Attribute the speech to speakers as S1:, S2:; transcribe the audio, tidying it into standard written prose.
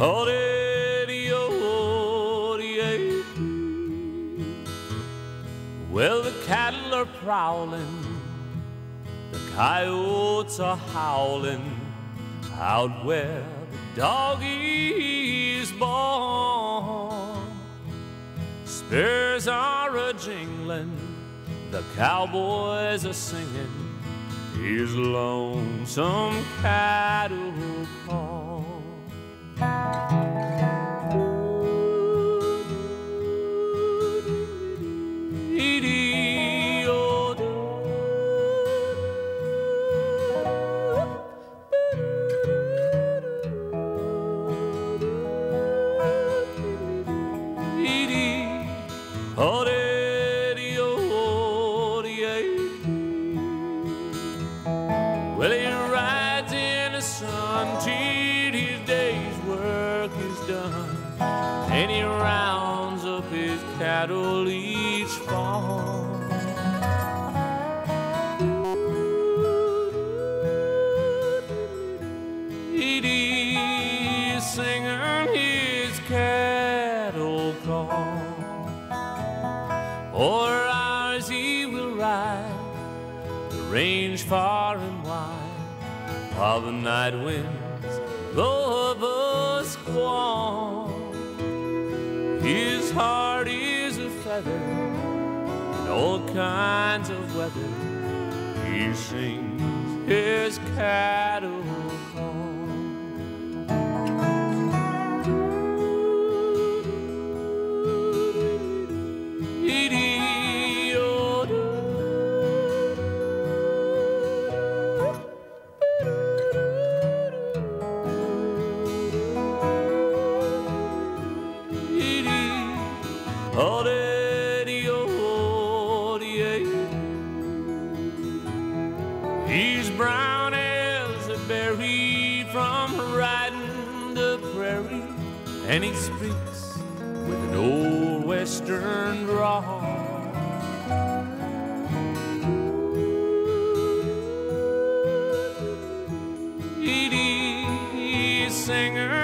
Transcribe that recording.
S1: Oh-dee-dee-oh-dee-ay. Well, the cattle are prowling, the coyotes are howling out where the doggy's born. Spurs are a-jingling, the cowboys are singing his lonesome cattle call. Well, he rides in the sun till his day's work is done, and he rounds up his cattle each fall. He's singing his cattle call. For hours he will ride the range far and wide, while the night winds blow a squall. His heart is a feather in all kinds of weather. He sings his cattle call. Oh-dee-dee-oh-dee-ay. He's brown as a berry from riding the prairie, and he speaks with an old western drawl. He's singing